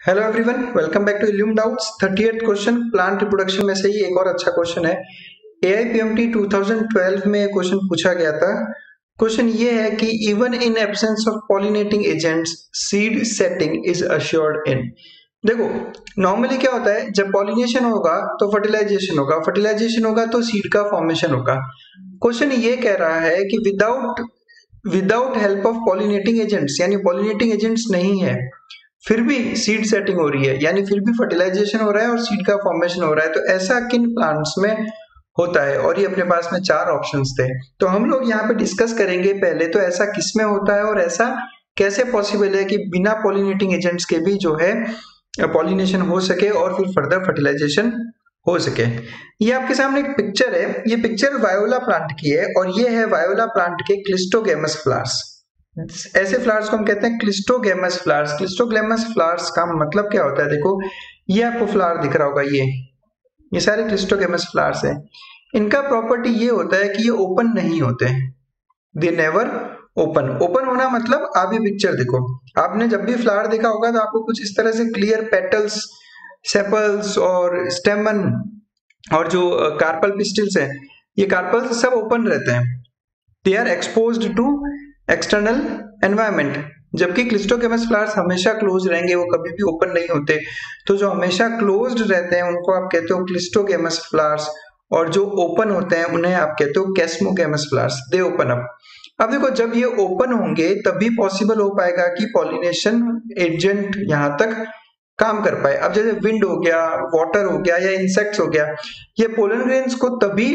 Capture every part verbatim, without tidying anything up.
Hello everyone, welcome back to illume doubts. Thirtieth question plant reproduction में से ही एक और अच्छा क्वेश्चन है। एआईपीएमटी टू थाउजेंड ट्वेल्व में क्वेश्चन पूछा गया था। क्वेश्चन ये है कि even in absence of pollinating agents seed setting is assured in. देखो, नॉर्मली क्या होता है, जब पॉलिनेशन होगा तो फर्टिलाइजेशन होगा, फर्टिलाइजेशन होगा तो सीड का फॉर्मेशन होगा। क्वेश्चन ये कह रहा है कि without without help of pollinating agents, यानी पॉलिनेटिंग एजेंट्स नहीं है, फिर भी सीड सेटिंग हो रही है, यानी फिर भी फर्टिलाइजेशन हो रहा है और सीड का फॉर्मेशन हो रहा है। तो ऐसा किन प्लांट्स में होता है? और ये अपने पास में चार ऑप्शंस थे, तो हम लोग यहाँ पे डिस्कस करेंगे पहले तो ऐसा किस में होता है और ऐसा कैसे पॉसिबल है कि बिना पॉलिनेटिंग एजेंट्स के भी जो है पॉलिनेशन हो सके और फिर फर्दर फर्टिलाइजेशन हो सके। ये आपके सामने एक पिक्चर है, ये पिक्चर वायोला प्लांट की है और ये है वायोला प्लांट के क्लिस्टोगैमस फ्लावर्स। ऐसे फ्लावर्स को हम कहते हैं क्लिस्टोगैमस फ्लावर्स। क्लिस्टोगैमस फ्लावर्स का मतलब क्या होता है? देखो, ये आपको फ्लावर दिख रहा होगा, ये ये सारे क्लिस्टोगैमस फ्लावर्स हैं। इनका प्रॉपर्टी ये होता है कि ये ओपन नहीं होते, दे नेवर ओपन। ओपन होना मतलब, आप ये पिक्चर देखो, आपने जब भी फ्लावर देखा होगा तो आपको कुछ इस तरह से क्लियर पेटल्स, सेपल्स और स्टेमन और जो कार्पल पिस्टिल्स है, ये कार्पल्स सब ओपन रहते हैं। They are exposed to external environment, जबकि क्लिस्टोगैमस फ्लावर्स हमेशा क्लोज रहेंगे, वो कभी भी ओपन नहीं होते। तो जो हमेशा क्लोज्ड रहते हैं उनको आप कहते हो क्लिस्टोगैमस फ्लावर्स, और जो ओपन होते हैं उन्हें आप कहते हो chasmogamous flowers. They open up. अब देखो, जब ये ओपन होंगे तभी पॉसिबल हो पाएगा कि पॉलिनेशन एजेंट यहां तक काम कर पाए। अब जैसे विंड हो गया, वाटर हो गया या इंसेक्ट्स हो गया, ये पोलन ग्रेन्स को तभी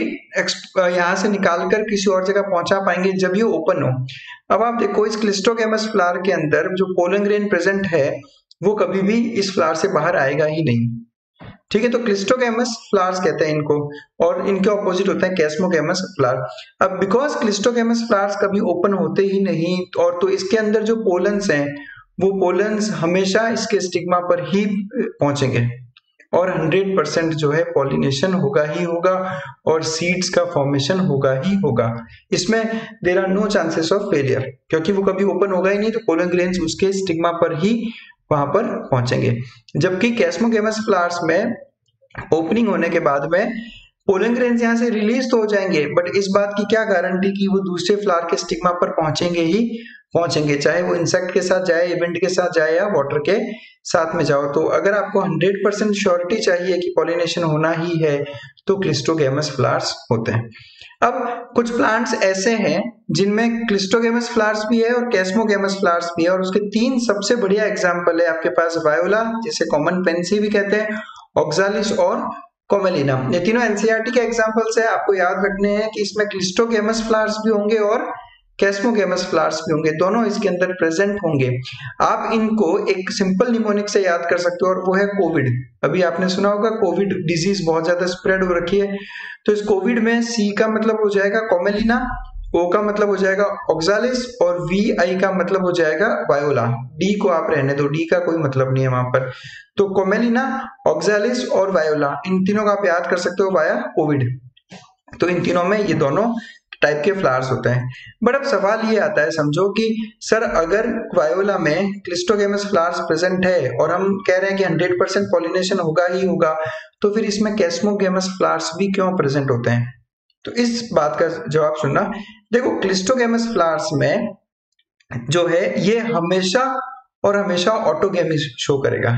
यहाँ से निकाल कर किसी और जगह पहुंचा पाएंगे जब ये ओपन हो। अब आप देखो, इस क्लिस्टोगैमस फ्लावर के अंदर जो पोलन ग्रेन प्रेजेंट है वो कभी भी इस फ्लावर से बाहर आएगा ही नहीं। ठीक है, तो क्लिस्टोगैमस फ्लावर्स कहते हैं इनको, और इनके ऑपोजिट होते हैं कैस्मोगैमस फ्लावर। अब बिकॉज क्लिस्टोगैमस फ्लावर्स कभी ओपन होते ही नहीं, और तो इसके अंदर जो पोलन्स हैं वो पोलन्स हमेशा इसके स्टिग्मा पर ही पहुंचेंगे और हंड्रेड परसेंट जो है पॉलिनेशन होगा ही होगा और सीड्स का फॉर्मेशन होगा ही होगा। इसमें there are no chances of failure, क्योंकि वो कभी ओपन होगा ही नहीं, तो पोलन ग्रेन्स उसके स्टिग्मा पर ही वहां पर पहुंचेंगे। जबकि कैस्मोगैमस फ्लावर्स में ओपनिंग होने के बाद में पोलन ग्रेन्स यहाँ से रिलीज तो हो जाएंगे, बट इस बात की क्या गारंटी कि वो दूसरे फ्लावर के स्टिग्मा पर पहुंचेंगे ही पहुंचेंगे, चाहे वो इंसेक्ट के साथ जाए, विंड के साथ जाए या वाटर के साथ में जाओ। तो अगर आपको हंड्रेड परसेंट श्योरिटी चाहिए कि पॉलिनेशन होना ही है तो क्लिस्टोगैमस फ्लावर्स होते हैं। अब कुछ प्लांट्स ऐसे हैं जिनमें क्लिस्टोगैमस फ्लावर्स भी है और कैस्मोगैमस फ्लावर्स भी है, और उसके तीन सबसे बढ़िया एग्जाम्पल है आपके पास वायोला, जिसे कॉमन पेंसी भी कहते हैं, ऑक्सालिस और कोमेलिना। ये तीनों एनसीईआरटी के एग्जाम्पल्स है, आपको याद रखने हैं कि इसमें क्लिस्टोगैमस फ्लावर्स भी होंगे और कैस्मोगैमस फ्लावर्स भी होंगे, दोनों इसके अंदर प्रेजेंट होंगे। आप इनको एक सिंपल निमोनिक से याद कर सकते हो, और वो है कोविड। अभी आपने सुना होगा कोविड डिजीज बहुत ज्यादा स्प्रेड हो रखी है, तो इस कोविड में सी का मतलब हो जाएगा कोमेलिना, ओ का मतलब हो जाएगा ऑक्सालिस और वी आई का मतलब हो जाएगा वायोला। डी को आप रहने दो, डी का कोई मतलब नहीं है वहां पर। तो कोमेलिना, ऑक्सालिस और वायोला, इन तीनों का आप याद कर सकते हो वाया कोविड। तो इन तीनों में ये दोनों टाइप के फ्लावर्स होते हैं। बट अब सवाल ये आता है, समझो कि सर अगर वायोला में क्लिस्टोगैमस फ्लावर्स प्रेजेंट है और हम कह रहे हैं कि हंड्रेड परसेंट पॉलिनेशन होगा ही होगा, तो फिर इसमें कैस्मोगैमस फ्लावर्स भी क्यों प्रेजेंट होते हैं? तो इस बात का जवाब सुनना। देखो, क्लिस्टोगैमस फ्लावर्स में जो है ये हमेशा और हमेशा ऑटोगेमी शो करेगा,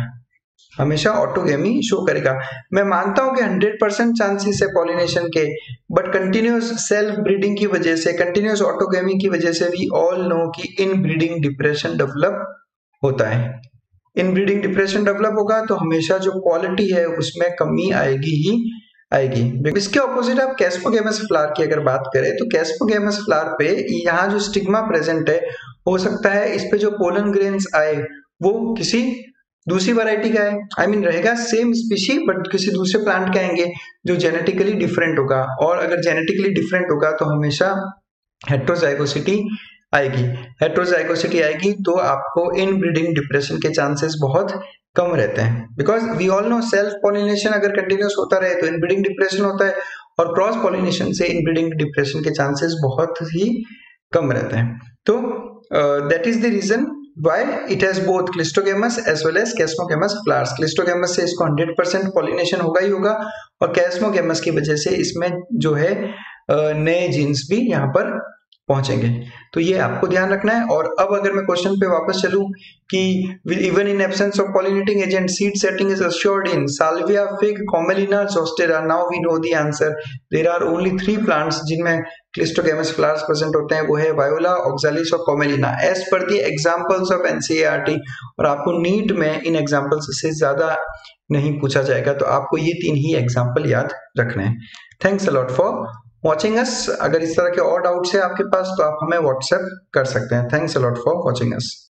हमेशा ऑटोगेमी शो करेगा। मैं मानता हूं कि हंड्रेड परसेंट चांसेस है पॉलिनेशन के, बट कंटिन्यूअस सेल्फ ब्रीडिंग की वजह से, कंटिन्यूअस ऑटोगेमी की वजह से वी ऑल नो कि इन ब्रीडिंग डिप्रेशन डेवलप होता है। इन ब्रीडिंग डिप्रेशन डेवलप होगा तो हमेशा जो क्वालिटी है उसमें कमी आएगी ही आएगी। इसके ऑपोजिट आप कैस्मोगैमस फ्लावर की अगर बात करें तो कैस्मोगैमस फ्लावर पे यहाँ जो स्टिग्मा प्रेजेंट है, हो सकता है इस पे जो पोलन ग्रेन्स आए वो किसी दूसरी वैरायटी का है, आई I मीन mean, रहेगा सेम स्पीशी बट किसी दूसरे प्लांट के आएंगे जो जेनेटिकली डिफरेंट होगा, और अगर जेनेटिकली डिफरेंट होगा तो हमेशा हेट्रोजाइगोसिटी आएगी। हेट्रोजाइगोसिटी आएगी तो आपको इन ब्रीडिंग डिप्रेशन के चांसेस बहुत कम रहते हैं, because we all know self pollination अगर कंटिन्यूस होता रहे तो इन ब्रीडिंग डिप्रेशन होता है, और क्रॉस पॉलिनेशन से इन ब्रीडिंग डिप्रेशन के चांसेस बहुत ही कम रहते हैं। तो that is the reason Why? It has both cleistogamous as well as chasmogamous flowers. Cleistogamous से इसको हंड्रेड परसेंट पॉलिनेशन होगा ही होगा और कैस्मोगेमस की वजह से इसमें जो है नए जीन्स भी यहाँ पर पहुंचेंगे। तो ये आपको ध्यान रखना है। और अब अगर मैं क्वेश्चन पे वापस चलूं कि even in absence of pollinating agent seed setting is assured in Salvia, fig, Commelina, Zostera. Now we know the answer. There are only three plants जिनमें क्लिस्टोगेमस फ्लावर्स प्रेजेंट होते हैं, वो है वायोला, ऑक्सालिस और Commelina, as per the examples of NCERT. और आपको NEET में इन examples से ज्यादा नहीं पूछा जाएगा, तो आपको ये तीन ही एग्जांपल याद रखने हैं। Thanks a lot for watching us. अगर इस तरह के और डाउट्स है आपके पास तो आप हमें व्हाट्सएप कर सकते हैं। Thanks a lot for watching us.